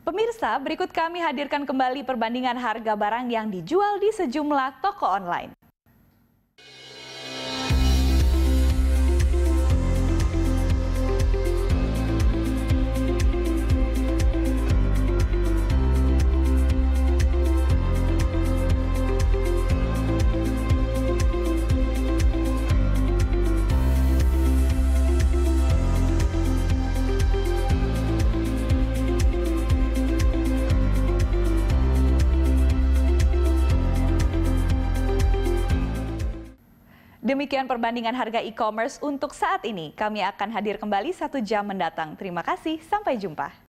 Pemirsa, berikut kami hadirkan kembali perbandingan harga barang yang dijual di sejumlah toko online. Demikian perbandingan harga e-commerce untuk saat ini. Kami akan hadir kembali 1 jam mendatang. Terima kasih, sampai jumpa.